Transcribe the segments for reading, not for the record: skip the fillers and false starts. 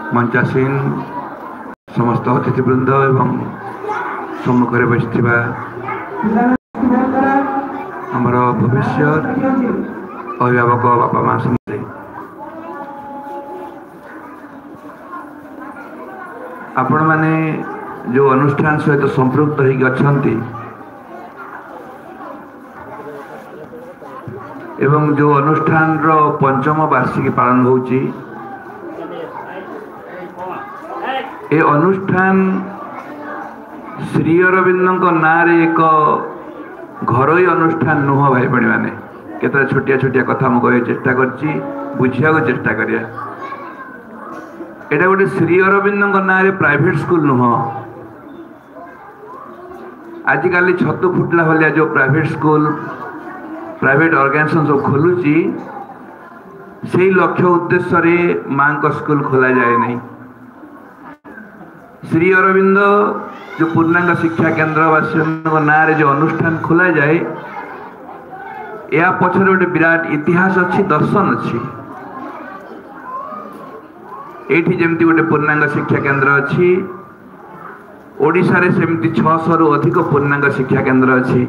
मंचासीन समस्त अतिथिवृंद एवं सम्मुखें बसि आमर भविष्य अभिभावक बापा माँ समझे आपण माने जो अनुष्ठान सहित संपृक्त होती एवं जो अनुष्ठान रो पंचम वार्षिकी पालन होची ए अनुष्ठान श्री अरविंद नारे एक घरोई अनुष्ठान नुह भाई बणी मैंने केतरा छोटिया छोटिया कथा मुझे चेष्टा करछि बुझिया को चेष्टा करिया एटा गोटे श्री अरविंद नारे प्राइवेट स्कूल नुह आजिकल छतु फुटला भाया जो प्राइवेट स्कूल प्राइवेट ऑर्गेनाइजेशन सब खोलुची से लक्ष्य उद्देश्य रे मां को स्कूल खोला जाए नहीं श्री अरविंद जो पूर्णांग शिक्षा केन्द्र वासी ना जो अनुष्ठान खोला जाए या पछरे गोटे विराट इतिहास अच्छी दर्शन अच्छी एठी जेमती गोटे पूर्णांग शिक्षा केन्द्र अच्छी ओडिशा रे सेमती 600 रु अधिक पूर्णांग शिक्षा केन्द्र अच्छी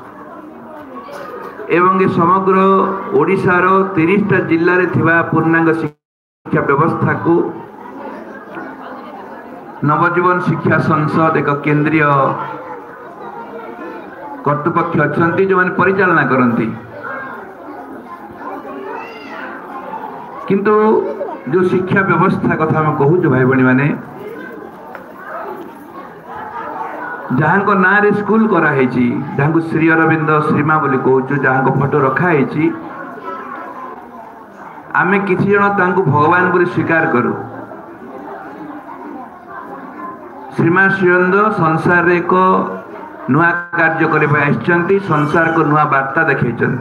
एवं ये समग्र ओडिशा रो 30टा जिल्ला रे थिबा पूर्णांग शिक्षा व्यवस्था को नवजीवन शिक्षा संसद एक केंद्रीय कर्तृपक्ष अच्छा जो मैंने परिचालना करती किंतु जो शिक्षा व्यवस्था कथा मैं कहूँ भाई बणी मैंने जहाँ को ना रे स्कूल कराई जहाँ को श्री अरविंद श्रीमा बोली कहूँ जहाँ को फोटो रखाई आमे किसी जन तांको भगवान बोली स्वीकार करूँ श्रीमा श्रीअरविंद संसार रे एक नुआ कार्य करबा आछंती संसार को नुआ वार्ता देखैछंती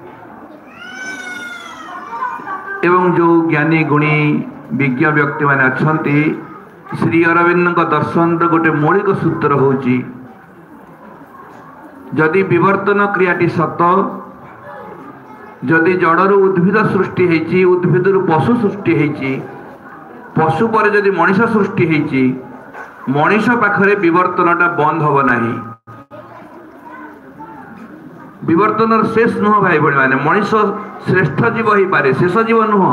एवं जो ज्ञानी गुणी विज्ञ व्यक्ति माने अछंती श्री अरविंद दर्शन गोटे मौलिक सूत्र होची जदि विवर्तन क्रियाटी सत जदि जड़रू उद्भिद सृष्टि हेची उद्भिदरू पशु सृष्टि हेची पशु पर जदि मनीष सृष्टि हेची मनीष पाखरे विवर्तनटा बंद हब नहीं विवर्तन शेष नुह भाई बड़ी माने मनीष श्रेष्ठ जीव ही पारे शेष जीव नुह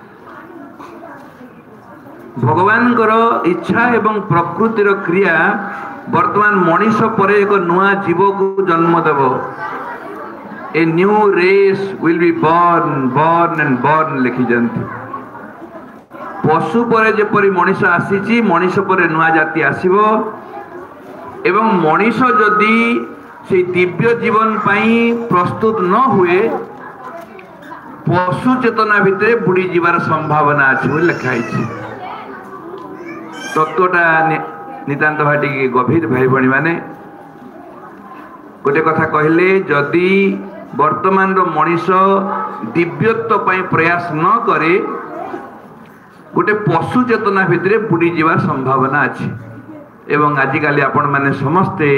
भगवान इच्छा एवं प्रकृतिर क्रिया वर्तमान मनीष पर एक नुआ जीव को जन्म देव a new race will be born born and born लिखी जानती पशु पर जेपरी मनीष आसी मनीष पर नुआ जाति आसीबो एवं मनीष जदि से दिव्य जीवन पाई प्रस्तुत न हुए पशु चेतना भितर बुड़ी जीवार संभावना अच्छी लिखाई तत्वटा नितांत भाटी गभीर भाई बणी माने गोटे कथा कहले जदि वर्तमान मनीष दिव्यत्व पाई प्रयास न करे गोटे पशु चेतना भितर बुड़ी जीवार संभावना अच्छी एवं आजिकाली आपण माने समस्ते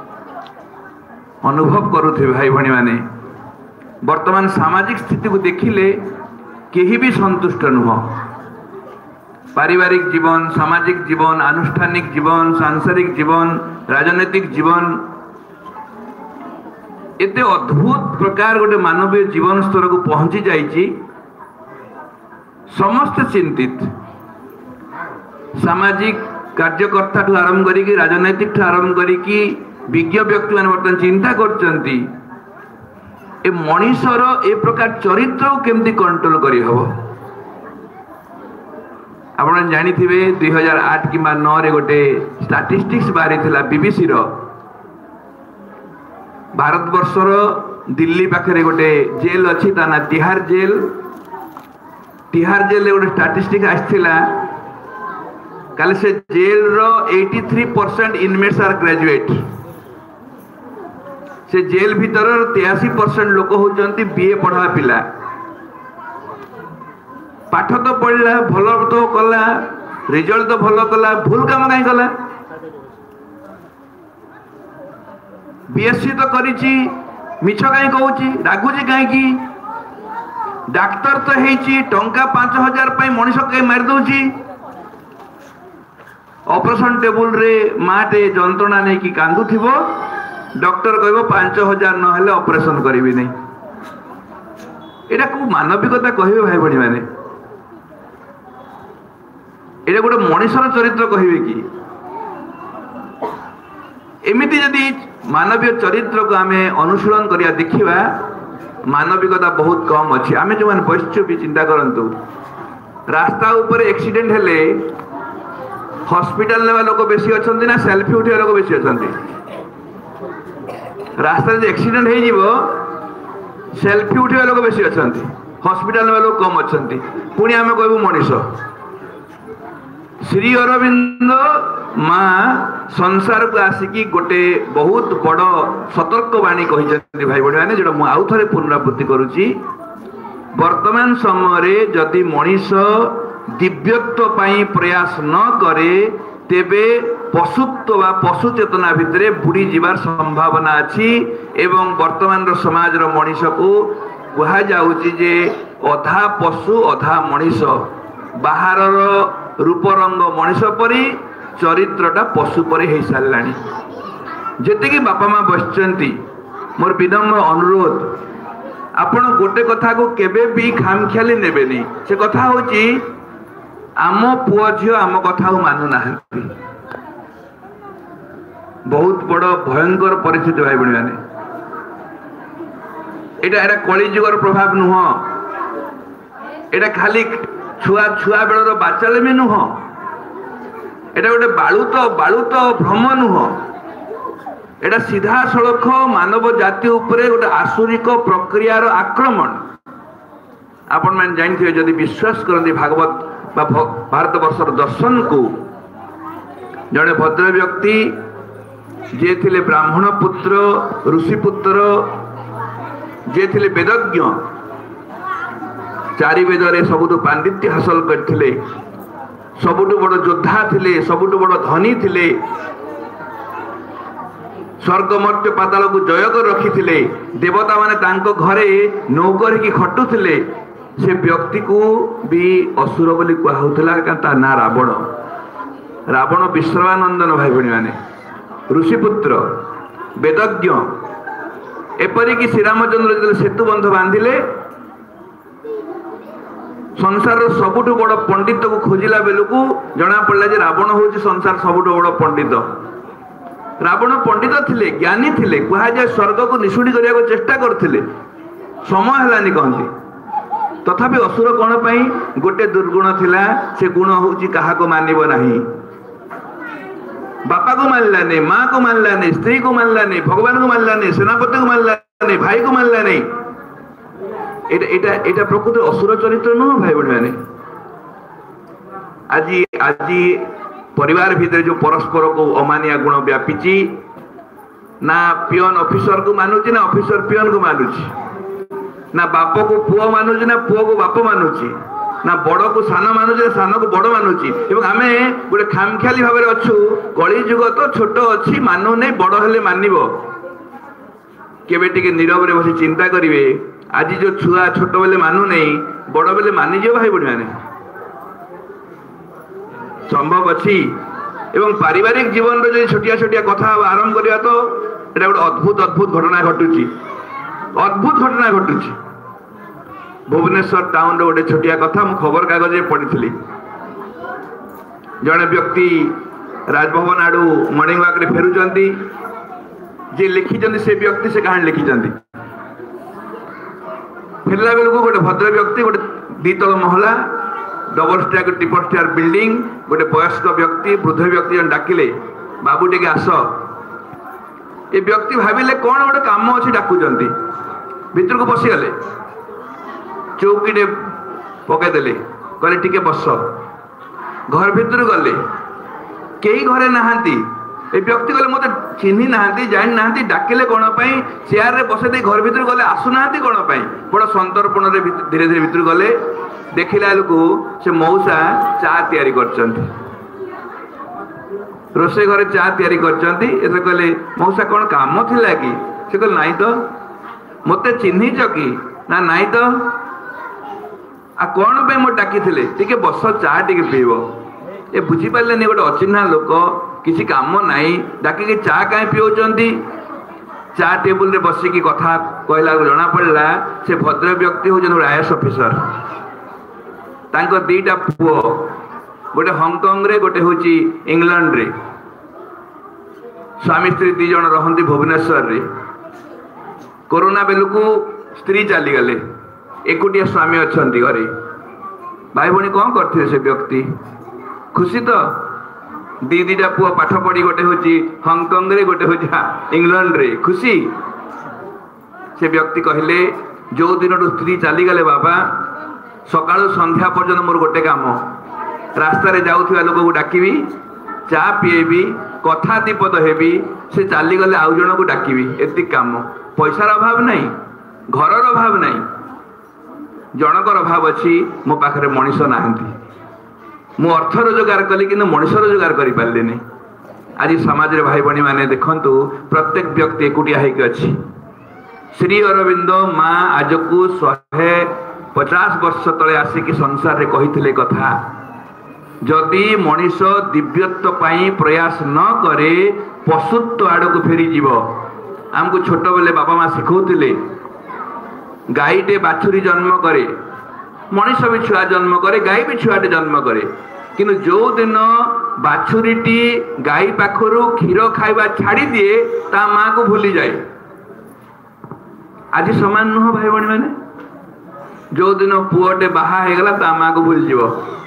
अनुभव करुथे भाई भणी माने वर्तमान सामाजिक स्थिति को देखिले केही भी संतुष्ट नुह पारिवारिक जीवन सामाजिक जीवन आनुष्ठानिक जीवन सांसारिक जीवन राजनैतिक जीवन एते अद्भुत प्रकार गोटे मानवीय जीवन स्तर को पहुंची जाइए समस्त चिंतित सामाजिक कार्यकर्ता ठू आरंभ करी राजनैतिक ठू आरंभ करी विज्ञ व्यक्ति मान बर्तमान चिंता करचंती ए मनीषर ए प्रकार चरित्र केमती कंट्रोल करी हबो आपण जानिथिबे 2008 कि 9 रे गोटे स्टैटिस्टिक्स बारी थिला बीबीसी रो भारत वर्षर दिल्ली पाखरे गोटे जेल अछि ताना तिहार जेल गोटे स्टैटिस्टिक्स आछिला काले से जेल रो 83% इनमेट्स आर ग्रेजुएट से जेल भीतर 83% लोक होचंती बीए पढ़ा पिला पाठ तो पढ़ला भल तो कला रिजल्ट तो भल कला भूल काम कहीं कला बीएससी तो करिछि मिछ कहीं कहूची रागुची कहीं डाक्तर तो हेची टंका 5000 मनीष कहीं मारी दौची ऑपरेशन टेबुल रे माटे जंत्रणा नहीं कि कांदु थिबो डॉक्टर कहबो 5000 न हेले ऑपरेशन करिवि नहीं एटा को मानविकता कहबे भाई बणी माने एटा गोटे मनुष्यर चरित्र कहबे कि एमिति यदि मानवीय चरित्र को आमे अनुशीलन करिया देखिबा मानविकता बहुत कम अच्छी आमे जो बच्चों भी चिंता करंतु रास्ता ऊपर एक्सीडेंट हेले हॉस्पिटल लेवा लोक बेसी अछंती ना सेल्फी उठिया लोक बेसी अछंती रास्ता जे एक्सीडेंट हे जीवो सेल्फी उठिया लोक बेसी अछंती हॉस्पिटल लेवा लोक कम अछंती पुणी आमे कहबो मनीष श्री अरविंद माँ संसार को आसिकी गोटे बहुत बड़ सतर्क वाणी कही भाई भाई मैंने जो आउ थे पुनरावृत्ति करुच्ची वर्तमान समय जदि मनीष दिव्यत्व पाई प्रयास न करे तेबे पशुत्व वा पशु चेतना भितर बुड़ी जीवार संभावना अच्छी एवं वर्तमान समाज मनीष को कहा जाउची जे अधा पशु अधा मनीष बाहर रूप रंग मनीष परी चरित्रटा पशु परी हो साराणी जेतिकी बापा माँ बसचंती मोर विनम्र अनुरोध आपण गोटे कथा को केबे भी खामख्याली नेबेनी से कथा होची आम पुओ झियो आम कथा मानु नाहंती बहुत बड़ भयंकर परिस्थिति भाई बणी माने एटा कली जुगर प्रभाव नुह एटा खाली छुआ छुआ बेलर बाचालमी नुह एटा गोटे बालुत भ्रम नुह एटा सीधा सड़क मानव जाति उपरे गोटे आसुरिक प्रक्रियार आक्रमण आपण मैंने जानते जदि विश्वास करती भागवत बा भारत वर्षर दर्शन को जड़े भद्र व्यक्ति जे थिले ब्राह्मण पुत्र ऋषि पुत्र जे थिले वेदज्ञ चारि वेदरे सबुठु पांडित्य हासिल करथिले सबुठु बड़ योद्धा थिले सबुठु बड़ धनी थिले स्वर्ग मर्त्य पाताल को जय कर रखी देवता माने तांको घरे नौकर की खटुथिले से व्यक्ति को भी असुर बोली कहउथला ता ना रावण रावण विश्रवानंदन भाई भणी माने ऋषिपुत्र वेदज्ञ एपरिक श्रीरामचंद्र जो सेतु बंध बांधिले संसार सबुठु बड़ पंडित को खोजिला बेलू को जना पड़ला जे रावण होची संसार सबुठु बड़ पंडित रावण पंडित थिले ज्ञानी थिले कहा जाए स्वर्ग को निशुड़ी करने को चेष्टा करथिले समय हलानी कहती तथापि असुर कौन पाई गोटे दुर्गुण थिला से गुण होची कहा को मानिबो नाही बापा को मानला नहीं माँ को मानला नहीं स्त्री को मानला नहीं भगवान को मानला नहीं सेनापति को मानला नहीं भाई को मानला नहीं एटा प्रकृत असुर चरित्र नुह भाई बहन मैंने आज परिवार भीतर जो परस्पर को अमानिया गुण व्यापीची ना पियन ऑफिसर को मानुची ना ऑफिसर पियन को मानुची ना बाप को पुओ मानुची ना पुओ को बाप मानुची ना बड़ को सान मानुची ना सान को बड़ मानुची एवं आमे गोटे खामख्याली भाव में अच्छु कली जुग तो छोट अच्छी मानु नहीं बड़ हेले मानिबो केबे टिके नीरव रे बसी चिंता करिवे आज जो छुआ छोट बेले मानु नहीं बड़ बेले मानि जो भाई बड़ी माने संभव अच्छी एवं पारिवारिक जीवन रो जो छोटिया छोटिया कथा आरंभ करिया तो एटा गोटे अद्भुत अद्भुत घटना घटुची अद्भुत घटना घटुची भुवनेश्वर टाउन रो गोटे छोटिया कथा मु खबर कागज पढ़ी जड़े व्यक्ति राजभवन आड़ू मॉर्निंग वॉक रे फेरुचंती जे लिखिचंती से व्यक्ति से कहानी लिखिचंती फेरला बेलू गोटे भद्र व्यक्ति गोटे द्वितल महला double star triple star building गोटे वयस्क व्यक्ति वृद्ध व्यक्ति जन डाकिले बाबू टे आस ये व्यक्ति भाविले कौन गोटे काम अच्छी डाकुचंती भीतर को पशिगले चौकीटे पकईदे कहले टिके बस घर भीतर गले कई घरे नहांती ए व्यक्ति गले मत चिन्ही नहांती जानी नहांती डाकिले कौन पाई चेयर रे बसई घर भीतर गले आसुनाहांती कौन पाई बड़ संतर्पण रे धीरे धीरे भीतर गले देखिला लोक से मौसा चा तैयारी करचंती रोषे घरे चा तैयारी करचंती एसे कहले मौसा कौन काम थिला कि से कहले नाही तो मते चिन्हीच कि ना नाही तो आ कौन पे मो डाकी थिले टिके बस चा टिके पीबो ए बुझी पारे गोटे अचिन्हा लोक किसी काम नाई डाकिकी चा कहीं पिउचंती चा टेबुल रे बसिकी कथा कहला जना पड़ला से भद्र व्यक्ति होजन आईएएस ऑफिसर तांको दीटा पुओ गोटे हांगकांग रे गोटे होची इंग्लैंड रे स्वामी स्त्री दी जन रहंती भुवनेश्वर रे कोरोना बेलू स्त्री चली गले एकुटिया स्वामी अच्छा घरे भाई भौणी कौन करते से व्यक्ति खुशी तो दीटा पुआ पाठ पढ़ी गोटे हूँ हांगकांग रे गोटे हूँ इंग्लैंड रे खुशी से व्यक्ति कहले जो दिन स्त्री चली गले बाबा सकाळु संध्या पर्यंत मोर गोटे काम रास्तार जाऊा लोक को डाकबी चा पीएबी कथा दीपद हेबी से चली गले आउ जन को डाकबी एति काम पैसार अभाव नहीं घरर अभाव नहीं जनकर अभाव अच्छी मो पाखे मनीष नाहंती मु अर्थ रोजगार कली कि मनीष रोजगार कर पारे आज समाज रे भाई बणी माने देखंतु प्रत्येक व्यक्ति एकुटिया होगी अच्छी श्री अरविंद माँ आज को 150 वर्ष तले आसिकी संसार रे कहिथिले कथा जदि मनीष दिव्यत्व पाई प्रयास न करे पशुत्व आड़ को फेरी जीव आमको छोट बेले बापा माँ शिखौले गाईटे बाछुरी जन्म करे मनीष भी छुआ जन्म करे गाई भी छुआटे जन्म करे किंतु जो दिन बाछुरीटी गाई पाखरु क्षीर खाइबा छाड़ी दिए ता माँ को भूली जाए आज समान नुह भाई भणी मैंने जो दिन पुओटे बाहा गला ता माँ को भूल जीव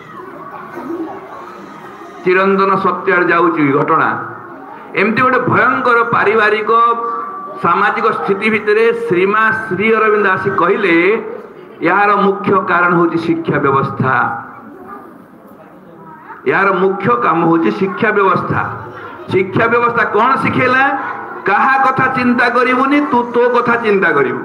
चिरंतन सत्य जाऊँगी घटना एमती गोटे भयंकर पारिवारिक सामाजिक स्थिति भितर श्रीमा श्री अरविंद आसी कहले यार मुख्य कारण हूँ शिक्षा व्यवस्था यार मुख्य काम हूँ शिक्षा व्यवस्था कौन शिखेला कहा कथा चिंता करिवुनी तू तो कथा चिंता करिवु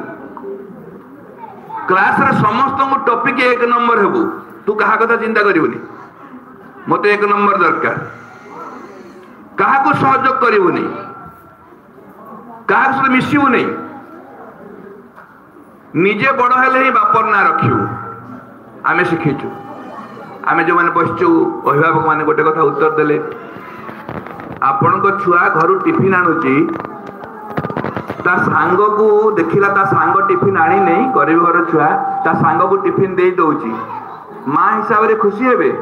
क्लास रे समस्त को टॉपिक एक नंबर हेबु तू कहा कथा चिंता करिवुनी मते एक नंबर दरकार कहा को सहयोग करिवुनी कहा सहित मिसबू नहीं निजे बड़ हेले ही बापर ना रखिबू आमे शिखीचु आमे जो माने बसचु अभिभावक माने गोटे कथा उत्तर देले आपण को छुआ घर टिफिन आणुची ता सांग को देखिला ता सांग टिफिन आनी नहीं गरीब घर छुआ ता सांग को टिफिन दे दउची मां हिसाब रे खुशी हेबे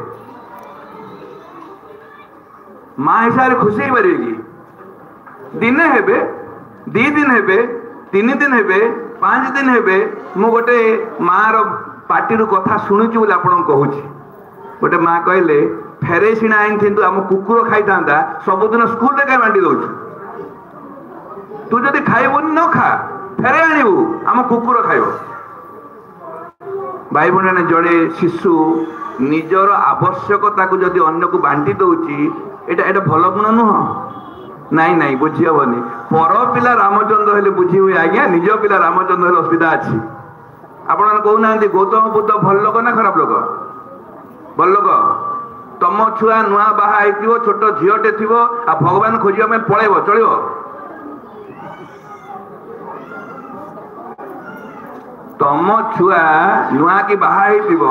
मां हिसाब रे खुशी हे परिबे कि दिने हेबे 2 दिन हेबे 3 दिन हेबे 5 दिन हेबे मु गोटे माँ रो पार्टी कथा शुणुची बोले आपन कहूची गोटे माँ कहले फेरे सीना आइन थिंतु आम कुकुर खाई था सबुदिन स्कूल रे कहीं बांटी दउछु तू जदि खाइबुनी न खा फेरे आनिबु आम कुकुर खाइबो भाई भणी जड़े शिशु निजर आवश्यकता को जदि अन्य को बांटी दउची एटा भल गुण नुह नाई नाई बुझी हेनी पर पिला रामचंद्र हेले बुझी हुए आज्ञा निज पिला रामचंद्र हेले असुविधा अच्छी आपण कहना गौतम बुद्ध भल लोक ना खराब लोक भल लोक तम छुआ नुआ बाहा छोट झीटे थी आ भगवान खोजा पलैब चलो तम छुआ नुआ कि बाहा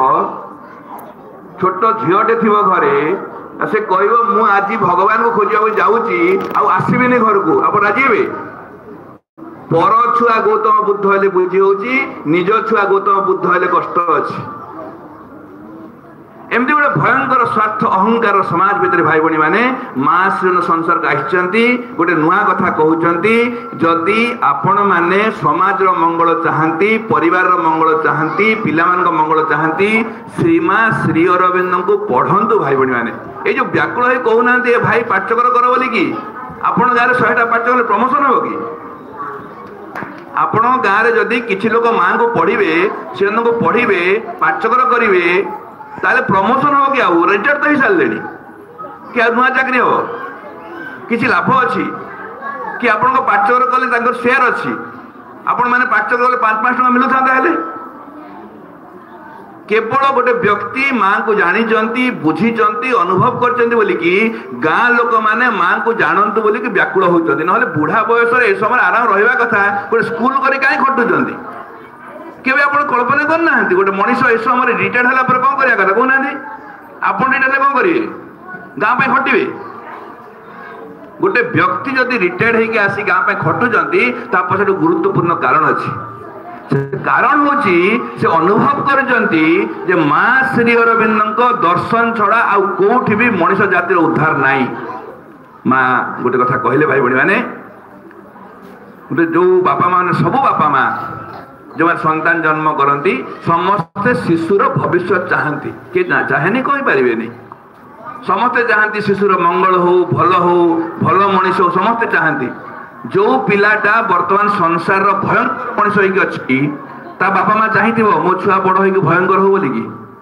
छोट झीटे थी घरे से कह मु आज भगवान को खोजा जाऊँगी आसबिनी घर को आप राजी हे पर छुआ गौतम बुद्ध हेले बुझी होची निज छुआ गौतम बुद्ध हेले कष्ट अच्छी एमती गोटे भयंकर स्वार्थ अहंकार समाज भितर भाई भणी माने माँ श्रीन संसार आसचंती गोटे नुआ कथा कहउचंती जदि आपण माने समाज रो मंगल चाहंती परिवार रो मंगल चाहंती पिलामान को मंगल चाहंती श्रीमा श्री अरविंद को पढ़ंतु भाई भणी माने ए जो व्याकुल है कहूना भाई पाठ्यकर कर बोली कि आपण गाँव 100टा पाठ्यकर प्रमोशन हो कि आपण गाँव जदि किछि लोक माँ को पढ़िबे से को पढ़िबे पाठ्यकर करिवे ताले प्रमोशन हो कि आउ रिटायर तो ही सारे कि नुआ चाकरी हो किसी लाभ अच्छी कि आपण पाठ्यकर कले शेयर अच्छी आपण मैंने पाठ्यकर कले 5-5 टका मिलू था केवल गोटे व्यक्ति माँ को जानी बुझी अनुभव कर गाँ लोक मैंने माँ को जानतु बोली व्याकुल होती ना बुढ़ा बयस ए समय आराम रहा कथा गोटे स्कूल कर कहीं खटुंट केवे आप कल्पना करना गोटे मनीष ए समय रिटायर्ड है कौन करा कहना आप रिटायर्ड कौन करेंगे गाँ पे खटिबे गोटे व्यक्ति जदि रिटायर्ड होके आसी गाँ पे खटुचंती ता पछे गुरुत्वपूर्ण कारण अछि कारण होची से अनुभव करजंती जे मां श्री अरविंदଙ୍କ दर्शन छड़ा आ कोठी भी मनुष्य जातिर उद्धार नाही मां गोटे कथा कहले भाई बणी माने गोटे जो बापा माने सब बापा मां जो संतान जन्म करती समस्ते शिशुर भविष्य चाहती कि ना चाहेनी कहि परिबेनी समस्ते चाहती शिशुर मंगल हो भल मनीष हो समस्ते चाहती जो पिलाटा वर्तमान संसार भयंकर मनीष होगी अच्छी ता बापा माँ चाहती मो छुआ बड़ हो भयंकर हो बोली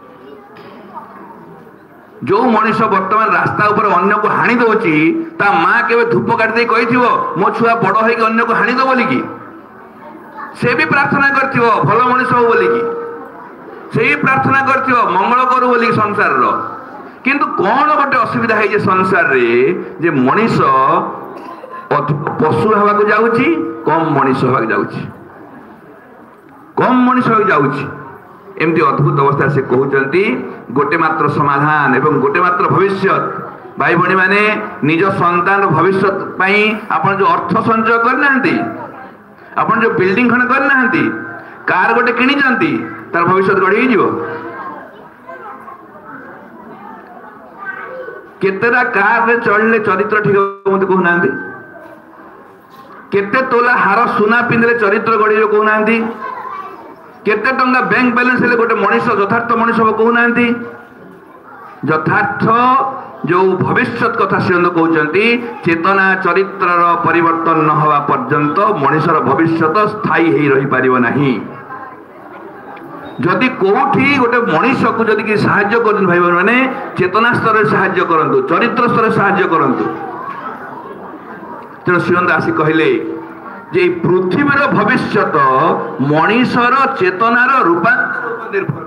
जो मनीष वर्तमान रास्ता ऊपर अन्य को हाणी दौची ता माँ के धूप काटी कही मो छुआ बड़ हो अन्य को हाणी दो बोलिकी से भी प्रार्थना कर भल मनीष हो बोलिकी से भी प्रार्थना कर मंगल करू बोलिकी संसार किंतु कौन गोटे असुविधा है संसार रे जे मनीष पशु हवा जाऊँगी कम मनीष हवा जाऊँगी कम मनीष हवा जाऊँगी एमती अद्भुत अवस्था से कहते गोटे मात्र समाधान एवं गोटे मात्र भविष्य भाई भणी माने निज संतान भविष्य आपन जो अर्थ संचय करना आपन जो बिल्डिंग खंड करना कार गोटे किनी तार भविष्य गढ़ी हो केतेटा कार रे चढ़ले चरित्र ठीक मत कहना केते तोला हार सुना पिंधले चरित्र गढ़ी कहना केते टंका बैंक बैलेंस हेले गोटे मनीष यथार्थ मनीष हम कहना यथार्थ जो भविष्य कथा से कहते चेतना चरित्र परिवर्तन न हवा पर्यंत मनीषर भविष्य स्थायी हो रही पारिब नहीं जदि कोठी गोटे मनीष को जदि कि साहाय्य कर भाई मैंने चेतना स्तर साहाय्य करंतु चरित्र स्तर साहाय्य करंतु तेणु श्रीमंत आसी कहले जे पृथ्वीर भविष्य मनीषर चेतनार रूपांतर निर्भर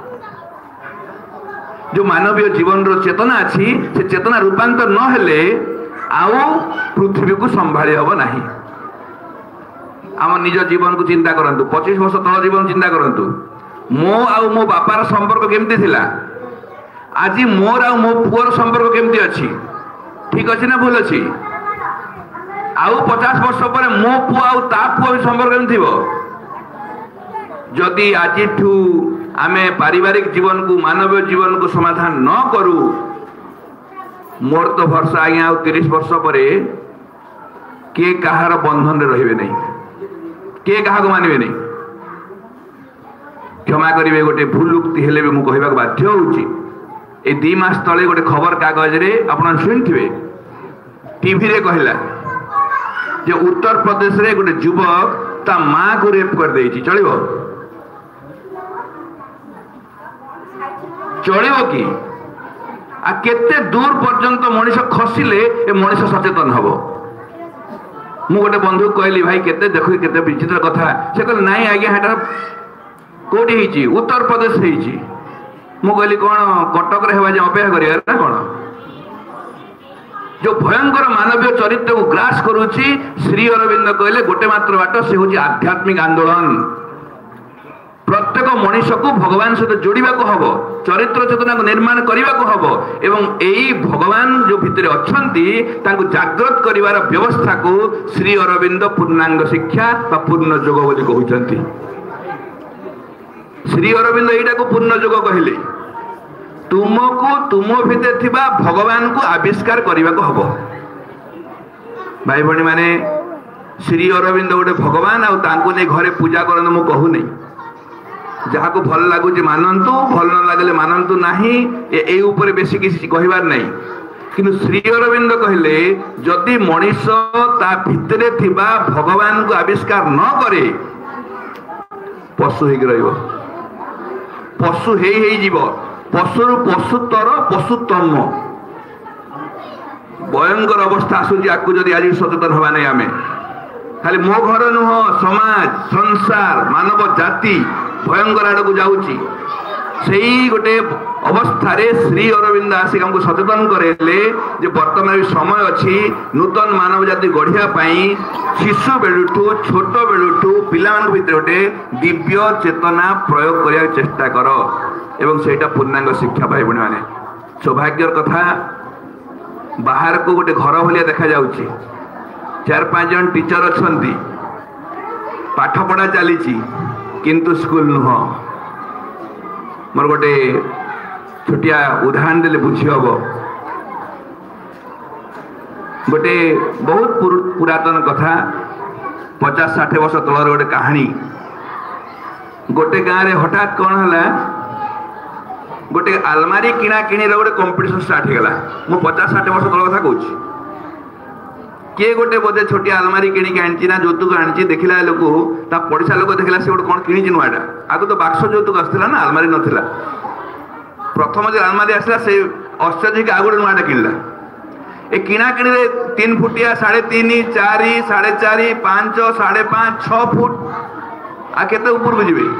जो मानवीय जीवन चेतना अच्छी से चेतना रूपांतर न हेले आउ पृथ्वी को संभाली हम नहीं आम निज जीवन को चिंता करंतु 25 वर्ष तल जीवन चिंता करंतु मो आउ मो बापार संपर्क केमती थिला आज मोर आउ मो पुअर संपर्क केमती अच्छी ठीक अच्छी ना भूल अच्छी आउ 50 वर्ष पर मो पुआ आउ ता पुआ संपर्क केमती थी जदि आज आमे पारिवारिक जीवन को मानवीय जीवन को समाधान न करू मोर तो भरसा आज्ञा आउ 30 वर्ष पर किए कहार बंधन रहिबे नहीं किए कहा मानवे नहीं क्षमा करेंगे गोटे भूल उक्ति हेले भी मुझे कहवाक बाध्य होउची ए 2 मास तले गोटे खबर कागज रे आपण सुनिथिबे टीवी रे कहला जे उत्तर प्रदेश रे गोटे युवक ता मां को रेप कर देछि चलिबो कि आ केते दूर पर्यंत मनीष खसिले ए मनीष सचेतन हबो मु गोटे बंधु कहली भाई केते देखो केते विचित्र कथा से कहले नाही आज्ञा हटा कोठी हिची उत्तर प्रदेश हिची मु कहली कोन कटक रे हेबा जे अपेक्षा करिया ना कोन जो भयंकर मानवीय चरित्र को ग्रास करूची श्री अरविंद कहले गोटे मात्र बाट से होची आध्यात्मिक आंदोलन प्रत्येक मनीष को भगवान सहित जोड़ा को हम चरित्र चेतना को निर्माण करने को हम एवं यही भगवान जो भितर अच्छा जागृत करिवार व्यवस्था को श्री अरविंद पूर्णांग शिक्षा पूर्ण योग बोली कहते श्री अरविंद यहीटा को पूर्ण योग कहले तुमको तुम भितर थिबा भगवान को आविष्कार करने को हम भाई भणी माने श्री अरविंद गोटे भगवान आउ घरे पूजा करन मु कहू नहीं जहाँ को भल लगुच मानतु भल न लगे मानतु नहीं ए ऊपर बेसी किसी कहबार नहीं किंतु श्री अरविंद कहले जदि मनीष ता भितरे थिबा भगवान को आविष्कार न करे पशु हो रहिबो पशु हेई जीव पशुरु पशुतर पशुतम भयंकर अवस्था आसूची आकु जदि आज सचेतन हवा नहीं आमे खाली मो घर नुह समाज संसार मानव जाति भयंकर आड़ को जाऊँगी से गोटे अवस्था रे श्री अरविंद आसिक हमको सचेतन करेले जे वर्तमान समय अच्छी नूतन मानव जाति गढ़िया शिशु बेलुठू छोट बेलुठू पिला भितर गोटे दिव्य चेतना प्रयोग करने चेष्टा कर एवं सेटा पूर्णांग शिक्षा भाई भाई मैंने सौभाग्यर कथा बाहर को गोटे घर भाया देखा जाउची 4-5 जन टीचर अच्छी पाठ पढ़ा चली किंतु स्कूल नुह मोर गोटे छोटिया उदाहरण देले बुझी हम गोटे बहुत पुरातन कथा 50-60 वर्ष तलर गोटे कहानी गोटे गाँव में हठात कौन है गोटे आलमारी किणा किणी गोटे कंपटीशन स्टार्ट हो गला मु 50-60 वर्ष तल कथा कहूँ किए गोटे बोधे छोटी आलमारी किणी आनी ना जौतुक आनी देखला लोक पड़ोसा लोक देखला से गोटे कौन किणी नुआटा आगे तो बाक्स जौतुक आसला ना आलमारी नाला प्रथम जो आलमारी आसला से आश्चर्य आग गोटे नुआटा किणला ए किणा किणी 3 फुटिया 3.5 4 4.5 5 5.5 6 फुट आ केते ऊपर को जीवे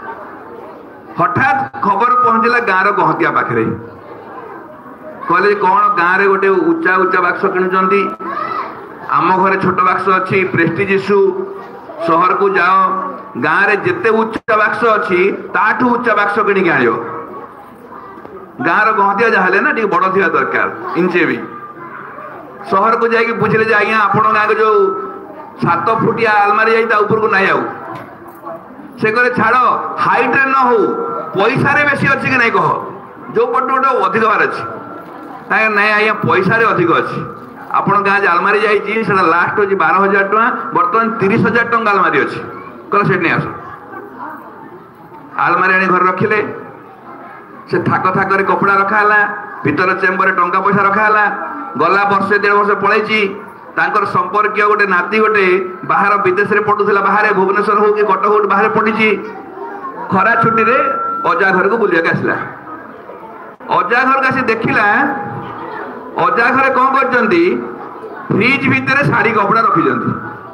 हठात खबर पहुंचला गाँव गहतिया पाखे कहले कौन गाँव में गोटे उच्चा उच्चा बाक्स किणुंट आम घरे छोट बाक्स अच्छी प्रेस्टिज इश्यू सहर को जाओ गाँव में जिते उच्चा बाक्स अच्छी ताठू उच्चा बाक्स किणिक आण गाँव गहतिया जहाँ ना बड़ थी दरकार इंचे भी सहर को जाकि बुझे जे आज्ञा आपण गाँव जो 7 फुटिया आलमारी जाई ऊपर को नहीं आऊ से कहले छाड़ हाइट रे न हो पैसा रे बेसी अच्छी कि नहीं कह जो पट गोटे अधिक बार अच्छी नहीं आज्ञा पैसा रे अधिक अच्छी आपण गाँव आलमारी जाइए लास्ट हूँ 12,000 टଙ୍କା बर्तमान 30,000 टଙ୍କା आलमारी अच्छी कहले से नहीं आस आलमारी आनी घर रखिले से थाक थाक कपड़ा रखाला भीतर चेम्बर टंका पैसा रखाला गला वर्षे 1.5 वर्ष पलैची तांकर संपर्क गोटे नाती गोटे बाहर विदेश में पढ़ुला बाहर भुवनेश्वर हो कि कटक हो बाहर पढ़ी खरा छुट्टी रे अजा घर को बुलिया आसला अजा घर का देखला अजा घर कौन कर फ्रिज भितर शाढ़ी कपड़ा रखी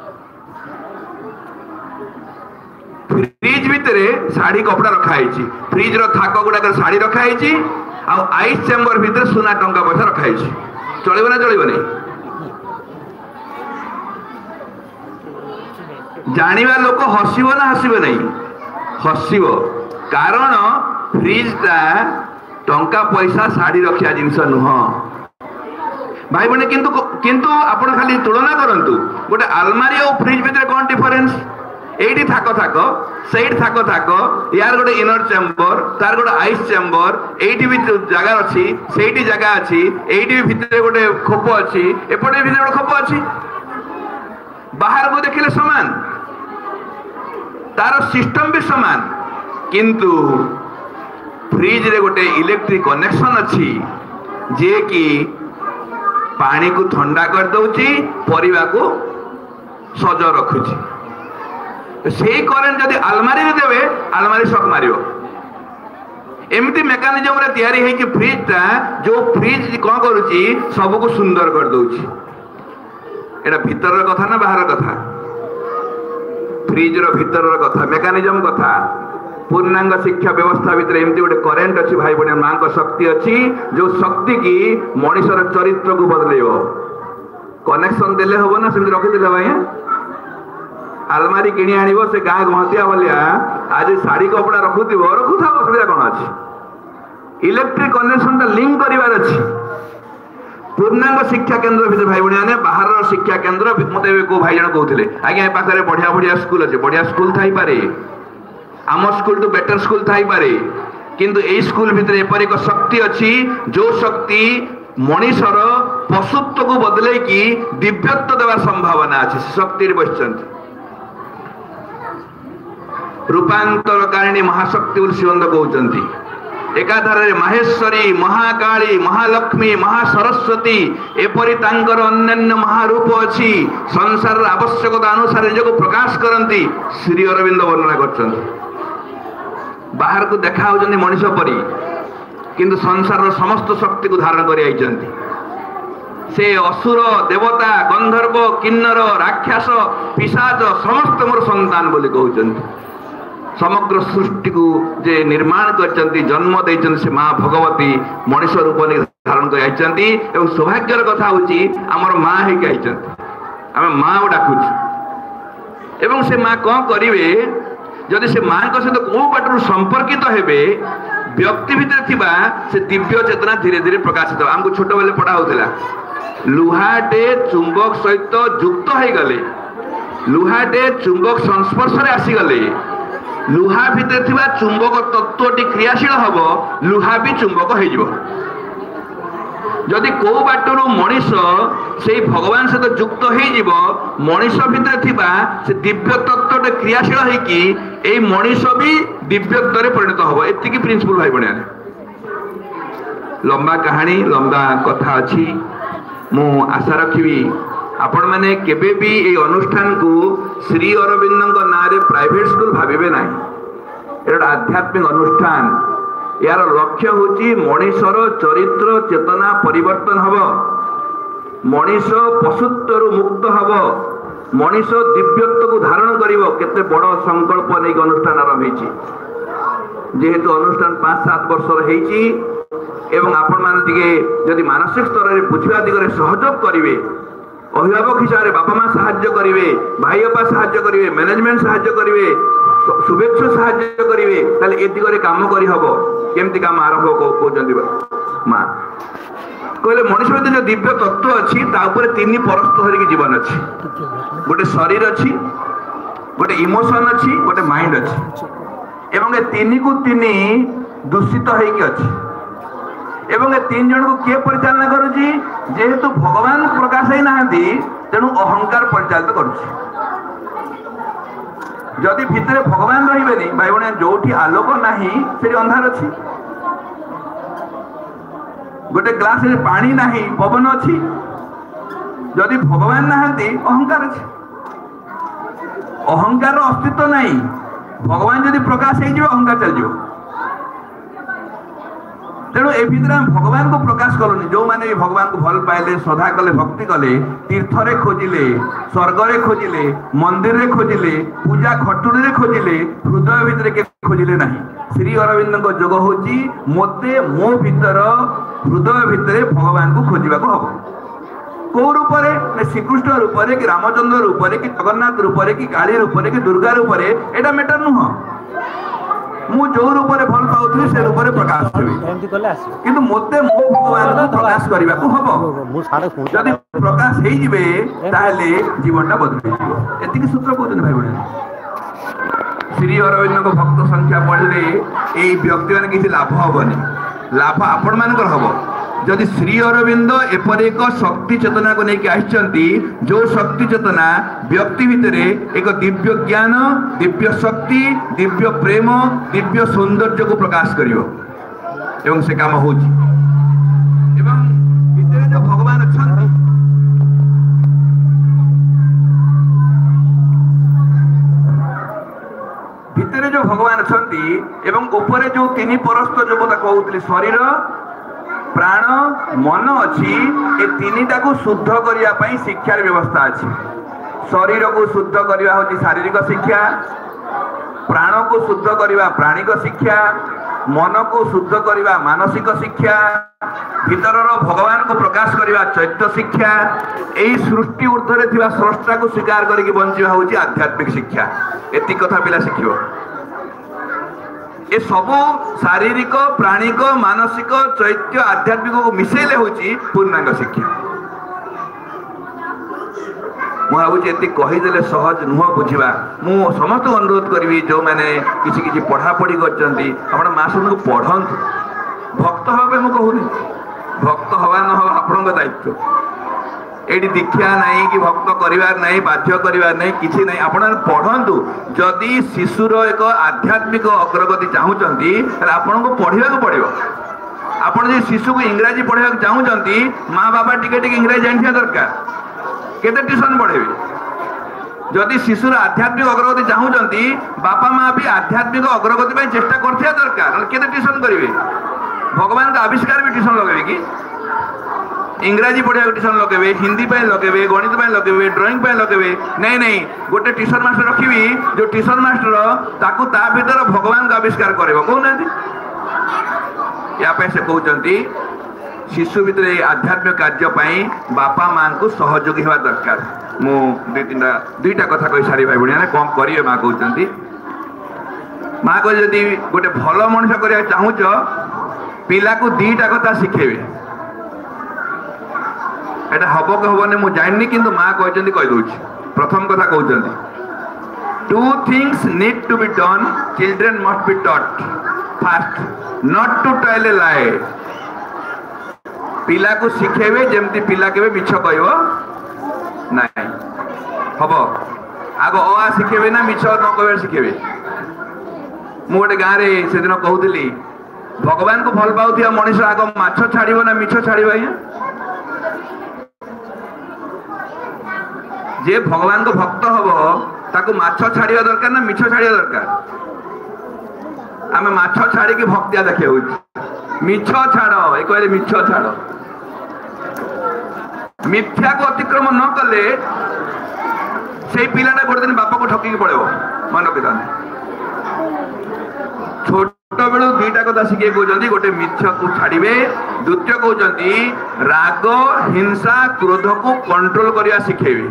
फ्रिज भितर शाढ़ी कपड़ा रखाई फ्रिज थाक गुड़ाक शाढ़ी रखाई आइस चेम्बर भितर सुना टंका पैसा रखाई चलो ना चलो नहीं जानिबा लोक हसिब ना हसिब नहीं हसिब कारण फ्रिज टा टंका पैसा शाढ़ी रखिया जिनस नुह भाई बने किंतु किंतु आपण खाली तुलना करंतु गोटे आलमारी और फ्रिज भितर कौन डिफरेंस एठी थाक थाक सेठ थाक थाक यार गोटे इनर चेम्बर तार गोटे आइस चेम्बर एठी भी जगह अच्छी सेठी जगह अच्छी एठी भी भितर गोटे खोप अच्छी एपटे भितर गोटे खोप अच्छी बाहर को देखिले समान तार सिस्टम भी समान किंतु फ्रिज रे गोटे इलेक्ट्रिक कनेक्शन अच्छी जे कि पानी को ठंडा कर दउची परिवा को सज रखुची से करेंट जदि आलमारी रे देवे आलमारी शॉक मारियो एमती मेकानिजम रे तैयारी है कि फ्रिज टा जो फ्रिज कौन करुची सब को सुंदर कर दउची एटा भीतर कथा ना बाहर कथा फ्रिज रो भीतर कथा मेकानिजम कथा पूर्णांग शिक्षा व्यवस्था भितर एमती गोटे करेंट अच्छी भाई बहन मां को शक्ति अच्छी जो शक्ति की मनुष्यर चरित्र को बदलेब कनेक्शन देले हम ना सेमती रखिदे भाई आलमारी किणी आनिबो से गाँ गहतिया भलिया आज शाढ़ी कपड़ा रखुथिबो रखुथा असुविधा कौन अच्छी इलेक्ट्रिक कनेक्शन टा लिंक करिवार अच्छी पूर्णांग शिक्षा केन्द्र भितर भाई भाई बाहर शिक्षा केन्द्र मत को भाई जन कहते आज्ञा पाखे बढ़िया बढ़िया स्कूल अच्छे बढ़िया स्कूल थाई पारे आम स्कूल टू बेटर स्कूल थाई पारे किंतु ए स्कूल भितर एपर एक शक्ति अच्छी जो शक्ति मनीषर पशुत्व को बदले कि दिव्यत्व देवा संभावना अच्छी शक्ति बसचंती रूपांतरकारिणी महाशक्ति बोली शिवंद कहते एकाधारे माहेश्वरी महाकाली महालक्ष्मी महासरस्वती एपरी तांकर अन्यान्य महारूप अच्छी संसार आवश्यकता अनुसार निज को प्रकाश करती श्री अरविंद वर्णना कर बाहर को देखा होचंदी मनीष परी किंतु संसार समस्त शक्ति को धारण कर आइचंती से असुर देवता गंधर्व किन्नर राक्षस पिशाच समस्त मोर संतान बोली कहउचंती समग्र सृष्टि को जे निर्माण करचंती जन्म देचंती से माँ भगवती मनुष्य रूप धारण कर आइचंती एवं सौभाग्यर कथा होची हमर माँ हे आइचंती आमे माँ को डाकुछु एवं से माँ कौन करिवे जदि से माँ को सहित को बाटर संपर्कित हेबे व्यक्ति भितर थिबा से दिव्य चेतना धीरे धीरे प्रकाशित हमको छोट बेले पढ़ा होतिला लुहाटे चुंबक सहित युक्त हो गले लुहाटे चुंबक संस्पर्श आसीगले लुहा भितर थिबा चुंबक तत्वटी क्रियाशील हम लुहा भी चुंबक हो जदि को बाटर मनीष से भगवान सहित युक्त हो मनीष भितर थिबा से दिव्य तत्व क्रियाशील होगी मनीष भी दिव्यत्व परिणत हम एति प्रिंसिपल भाई बने लंबा कहानी लंबा कथा अच्छी मु आशा रखी आपण मैंने केबे भी ये अनुष्ठान को श्री अरविंद ना प्राइवेट स्कूल भावे ना एक आध्यात्मिक अनुष्ठान यार लक्ष्य हूँ मनीषर चरित्र चेतना परिवर्तन हम मनीष पशुत्व मुक्त हम मनीष दिव्यत्व को धारण करते बड़ संकल्प नहीं अनुष्ठान आरंभ जेहेतु अनुष्ठान 5-7 वर्ष एवं आपण माने जदि मानसिक स्तर में बुझा दिगरे सहयोग करेंगे अभिभावक हिसाब से बापा माँ साहाय्य करेंगे भाई बापा साहाय्य करेंगे मैनेजमेंट साहाय्य करेंगे शुभेच्छु साहाय्य करेंगे ताले ए दिगरे काम करी हबो केमती काम आरंभ कहते माँ कहले मनुष्य मध्य जो दिव्य तत्व अच्छी तापर 3 परस्त धरिक जीवन अच्छी गोटे शरीर अच्छी गोटे इमोशन अच्छी गोटे माइंड अच्छी एवं 3 को 3 दूषित होइकी अच्छी एवं 3 जन को किए परिचालना करुची जेहेतु भगवान प्रकाश ही नहांती तेणु अहंकार परिचालित करुची जदि भितर भगवान रहिबेनी भाई बने जोठी आलोक नाही सेठी अंधार अछि गोटे ग्लास रे पानी नाही पवन अछि जदि भगवान नहांती अहंकार अछि अहंकार अस्तित्व नाही भगवान जदि प्रकाश हे जिवो अहंकार चल जिवो तेणु ए भितर भगवान को प्रकाश कलुनी जो माने भगवान को भल पाइले श्रद्धा कले भक्ति कले तीर्थरे खोजिले स्वर्ग रे खोजिले मंदिर रे खोजिले पूजा खटुरी रे खोजिले हृदय भितर के खोजिले नहीं श्री अरविंद को जोग होची मोते मो भितर हृदय भितर भगवान को खोजिबा को हबो को रूप रे श्रीकृष्ण रूप रे कि रामचंद्र रूप रे कि जगन्नाथ रूप रे कि काली रूप रे कि दुर्गा रूप रे एटा मैटर नुह मु जो रूप में भल पाऊँ से रूप में प्रकाश किंतु मते मो भगवान को प्रकाश करने को हम जदि प्रकाश हो जीवन टा बदल एति सूत्र कहते भाई बहन श्री अरविंद को भक्त संख्या बढ़ले यही व्यक्ति मैंने किसी लाभ हेनी लाभ आपण मान हम जदि श्री अरविंद एपर एक शक्ति चेतना को लेकिन आसचंती जो शक्ति चेतना व्यक्ति भितर एक दिव्य ज्ञान दिव्य शक्ति दिव्य प्रेम दिव्य सौंदर्य को प्रकाश करियो एवं से काम हो एवं भितर जो भगवान अच्छा भितर जो भगवान अच्छा एवं ऊपर जो 3 परस्त जो कहते शरीर प्राण मन अच्छी ए 3टा को शुद्ध करने शिक्षार व्यवस्था अच्छी शरीर को शुद्ध करने हूँ शारीरिक शिक्षा प्राण को शुद्ध करने प्राणिक शिक्षा मन को शुद्ध करने मानसिक शिक्षा भीतर भगवान को प्रकाश करने चैत्य शिक्षा यही सृष्टि ऊर्ध्वे थिबा स्रष्टा को स्वीकार करके बंचिबा हूँ आध्यात्मिक शिक्षा एति कथा पिला शिखिबो ये सब शारीरिक प्राणिक मानसिक चैत्य आध्यात्मिक को मिसेले हूँ पूर्णांग शिक्षा मुझे ये कहीदे सहज नुह बुझा मु समस्त अनुरोध करी जो मैंने किसी पढ़ापढ़ी कर मासन को पढ़ंतु भक्त हवा मुझे कहूनी भक्त हवा न हवा आपण दायित्व ये दीक्षा नहीं कि भक्त करिवार नहीं बाध्य करिवार नहीं किसी नहीं आपण पढ़ंतु जदि शिशुर एक आध्यात्मिक अग्रगति चाहूँगी आपण को पढ़ा पड़ो आपण जो शिशु को इंग्राजी पढ़ा चाहूँगी माँ बाबा टिके इंग्राजी जानथिया दरकार केते ट्यूशन पढ़ेबे जदि शिशुर आध्यात्मिक अग्रगति चाहूँगी बापा माँ भी आध्यात्मिक अग्रगति चेष्टा करथिया दरकार केते ट्यूशन करेंगे भगवान का आविष्कार भी ट्यूशन लगे कि इंग्राजी पढ़ा ट्यूशन लगे हिंदी लगे गणित लगे ड्राइंग लगे नहीं नहीं गोटे ट्यूशन मास्टर रखी जो ट्यूशन मास्टर ताकू ता भीतर भगवान का आविष्कार करे कहना या से कहते शिशु भीतर आध्यात्मिक कार्य बापा माँ को सहयोगी हवा दरकार मु दुईटा कथा कही सारी भाई भाई कम करेंगे माँ कहते माँ कह जदि गोटे भल मनुष्य करने चाहूच पिला को 2टा कथा शिखेबे एटा हब कि हबनी मु जाननी किंतु माँ कहते कही दूची प्रथम कथा कहते two things need to be done children must be taught fast not to tell a lie पिला को शिखेबे जेमती पिला केबे मिछ कहबो नहीं हब आग अ शिखेबे ना मिछ न कहबे शिखेबे मु गोटे गाँव में से दिन कहूली भगवान को भल पाऊथिया मनीष आग माछ छाड़िबो ना मिछ छाड़िबो आज्ञा जे भगवान को भक्त हबो ताको माछ छाड़िया दरकार ना मिछ छाड़िया दरकार आमे माछ छाड़ी की भक्तिया देखिया होची मिछ छाड़ ए कहले मिछ छाड़ मिथ्या को अतिक्रम न कले से पिलाटा गोटे दिन बापा को ठकी पड़ेबो मन रखिता छोट बेलू दुईटा कथा शिखे कहते गोटे मिथ्या को छाड़िबे द्वितीय कहते राग हिंसा क्रोध को कंट्रोल करने शिखेबे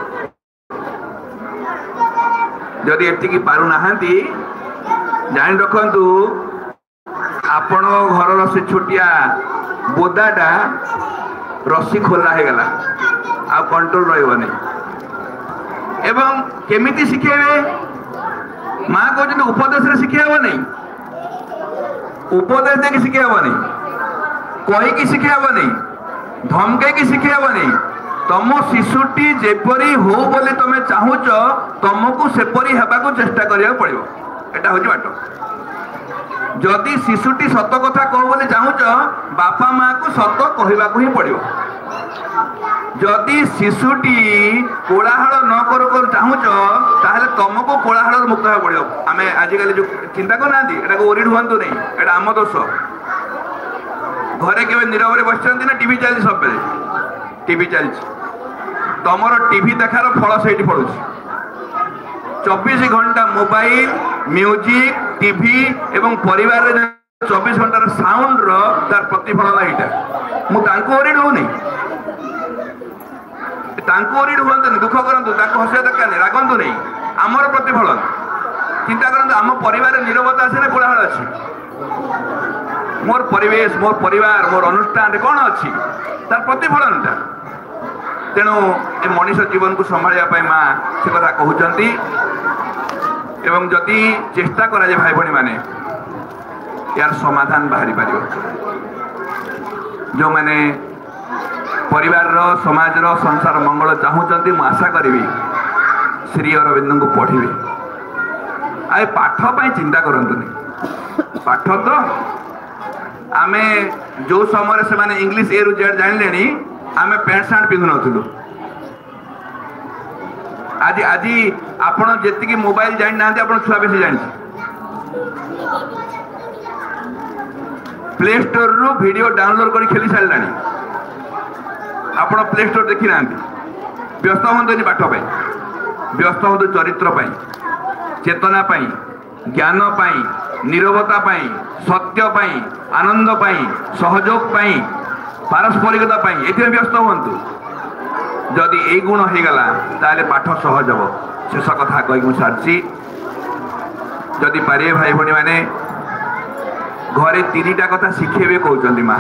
जदि एतिकी पारु नाहांती जान रखंतु आपण घर से छोटिया बोदाटा रस्सी खोला है गला आ कंट्रोल रहबनी एवं केमिति शिखेबे माँ कहते उपदेश रे शिखे हबो नहीं उपदेश देके शिखे हबो नहीं कही की शिखे हबो नहीं धमके की शिखे हबो नहीं तम शिशुटी जेपरी हो बोले तमे चाहुच तुमको सेपरी हेबा को चेष्टा करिया पड़िबो एटा होची बाटो जदि शिशुटी सत कथा कह बोले चाहुच बापा माँ को सत कहबा को ही पड़िबो जदि शिशुटी कोलाहल न कर चाहुच ताहले तुमको कोलाहल मुक्त होगा पड़ो आम आजिकल जो चिंता करना एटा ओरिड हूँ नहीं एटा आम दोष घरे के नीरव बस ना टीवी चलती सब बेले टीवी चलती तुम टीवी देखार फल से पड़ू 24 घंटा मोबाइल म्यूजिक टीवी एवं परिवार 24 घंटार साउंड तार प्रतिफलन यहाँ मुझे ओरिड हूँ ओरिड हूँ दुख करतु हसिया दरकार नहीं रागंतु नहीं आमर प्रतिफलन चिंता करतु आम परिवार नीरवता अच्छे ना कोलाहल अच्छी मोर परिवेश मोर परिवार मोर अनुष्ठान कौन अच्छी तार प्रतिफलनटा तेणु ए मनीष जीवन को संभाळिया माँ से कथा कहते एवं जदि चेष्टा करा भाई भाई माने यार समाधान बाहरी पार जो मैंने परिवार समाज संसार मंगल चाहूँगी मु आशा करी श्री अरविंद को पढ़े आ पाठ पाई चिंता करतुनि पाठ तो आमे जो समय से माने इंग्लिश ए रु जेड जानले आमे पैंट सार्ट पिंधु नथिलु आज आज आपण जेतिकी मोबाइल जान ना आपण छुआ बेसी जान प्ले स्टोर रु वीडियो डाउनलोड करी खेली सारलानी आपण प्ले स्टोर देखी ना व्यस्त हूँ पाठ पाई व्यस्त हूँ चरित्र पाई चेतना पाई ज्ञान पाई नीरवता पाई सत्य पाई आनंद पाई सहयोग पाई पारस्परिकता पाई ये व्यस्त हूँ जदि ये गुण हो गला ताले पाठ सहज हम शेष कथा कही सारी जदि पारे भाई भाई मैंने घरे 3टा कथा शिखेबे कहते माँ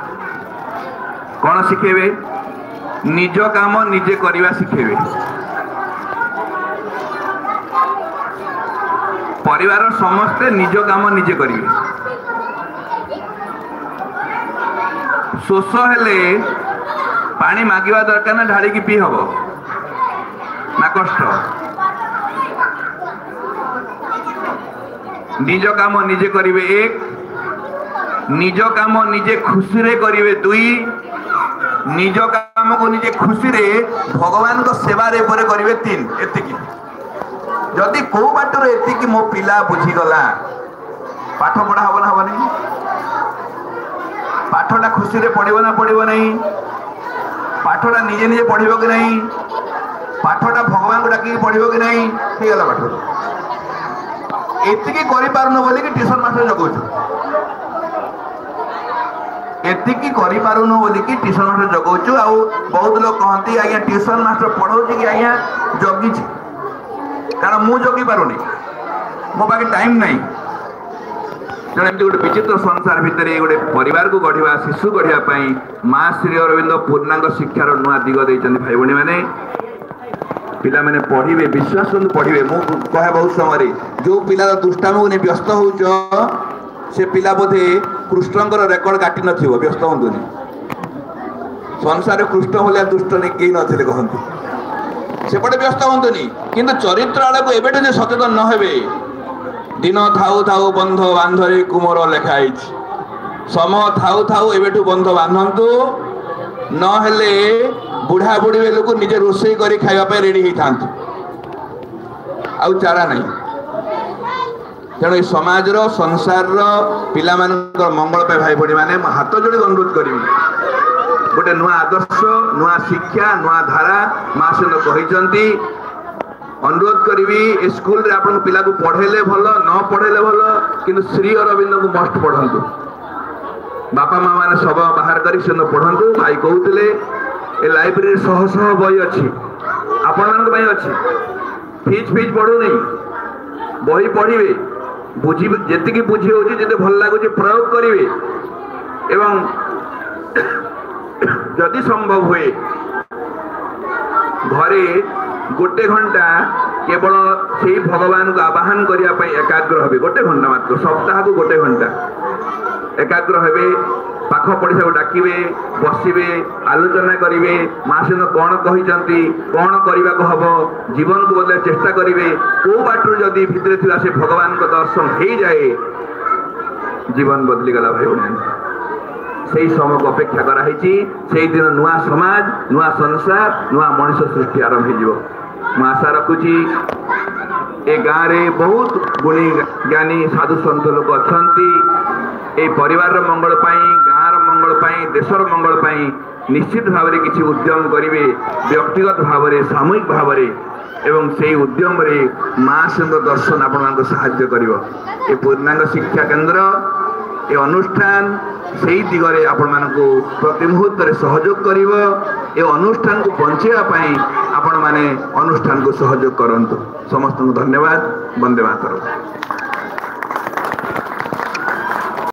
कौन शिखेबे निज काम निजे करवा शिखेबे परिवार समस्ते निज काम निजे करेंगे शोष हेले पानी मागिबा दरकार ना ढाड़ी की पी हम ना कष्ट निज काम निजे करेंगे 1 निज काम निजे खुशी रे करेंगे 2 निज काम को निजे खुशी रे भगवान को सेवा रे परे करेंगे 3 एतिकी जदि को बाटर एतिकी मो पिला बुझीगला पाठ पढ़ा हम ना हम पाठटा खुशी रे पढ़िबो ना पढ़िबो नहीं पाठटा निजे निजे पढ़िबो कि नहीं पाठटा भगवान को डाकी पढ़िबो कि नहीं ठीक है पाठ एतिकी करि पारुनो बोली कि ट्यूशन मास्टर जगौछु एतिकी करि पारुनो बोली कि ट्यूशन मास्टर जगौछु आ बहुत लोग कहती आज्ञा ट्यूशन मास्टर पढ़ौछि कि आज्ञा जगी कारण मु जगी पारुनी मो पाखे टाइम नहीं तेणु एमती गोटे विचित्र संसार भितर गोटे परिवार को गढ़ा शिशु गढ़ा माँ श्री अरविंद पूर्णांग शिक्षार नुआ दिग देते भाई भाई मैंने पिला मैंने पढ़े विश्वास पढ़े मु कहे बहुत समय जो पिला दुष्टाम को नहीं व्यस्त हो से पिला बोधे कृष्णकर रेकर्ड काटि न व्यस्त हूँ संसार कृष्ण भाया दुष्ट नहीं कहीं नथिले कहते सेपटे व्यस्त हूँ किंतु चरित्र आड़ को एवं सचेतन न हे दिन थाऊ थाऊ बंध बांधरे कुमोर लेखाई सम थाऊ थाऊ एवं बंध बांधतु नहेले बुढ़ा बुढ़ी बेलू को निजे रोषे कर खावाई रेडी होता आउ चारा नहीं तेणु ये समाज संसार पिला मंगल पे भाई भाई मैंने हाथ जोड़ी अनुरोध करी गोटे नुआ आदर्श नुआ शिक्षा नुआ धारा माँ से कहते अनुरोध करी स्कूल रे आपन पिला को पढ़ेले भल न पढ़ेले भल किंतु श्री अरविंद को मस्ट पढ़ंतु बापा माँ मैंने सब बाहर करी से पढ़ंतु भाई कहते ए लाइब्रेरी शह शह बही अच्छी आपण अच्छी फीज फीज पढ़ू नहीं बही पढ़े बुझी जी बुझी होती भल लगुच प्रयोग करेंगे एवं जदि संभव हुए घरे गोटे घंटा केवल से भगवान को आवाहन करने एकाग्र हे गोटे घंटा मात्र सप्ताह को गोटे घंटा एकाग्र हे पाख पड़िशा को डाकिबे बसबे आलोचना करेंगे माँ से कौन कहते कौन करने को हम जीवन को बदल चेष्टा करेंगे कौ बाटर जदि भितर थी से भगवान को दर्शन हो जाए जीवन बदलीगला भाई भाई से समय को अपेक्षा कराई से दिन नुआ समाज नुआ संसार नुआ मनुष्य सृष्टि आरंभ हो मु आशा रखुची ए गाँव में बहुत गुणी ज्ञानी साधु सन्त लोक अच्छा ए परिवार मंगल गाँव मंगल देशर मंगल निश्चित भाव में किसी उद्यम करेंगे व्यक्तिगत भाव में सामूहिक भाव में एवं से उद्यम रे माँ से दर्शन आपण साहाय्य कर पूर्णांग शिक्षा केन्द्र ये अनुष्ठान से ही दिगरे आपण मानकु प्रति मुहूर्त सहयोग करिवो ए अनुष्ठान को बंचेवा पई आपण माने अनुष्ठान को सहयोग करंतु समस्त धन्यवाद वंदे मातरम।